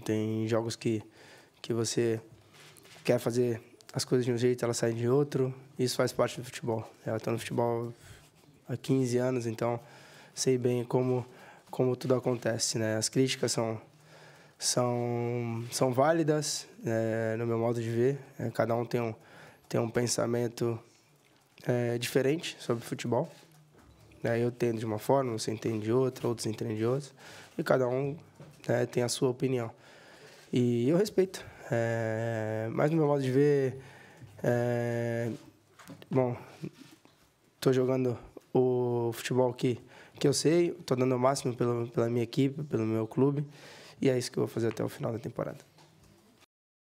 Tem jogos que você quer fazer as coisas de um jeito, elas saem de outro. Isso faz parte do futebol. Eu estou no futebol há 15 anos, então sei bem como tudo acontece, né? As críticas são válidas, no meu modo de ver. Cada um tem um pensamento diferente sobre futebol. Eu entendo de uma forma, você entende de outra, outros entendem de outra. E cada um tem a sua opinião. E eu respeito. Mas no meu modo de ver, bom, estou jogando o futebol que eu sei, estou dando o máximo pela minha equipe, pelo meu clube, e é isso que eu vou fazer até o final da temporada.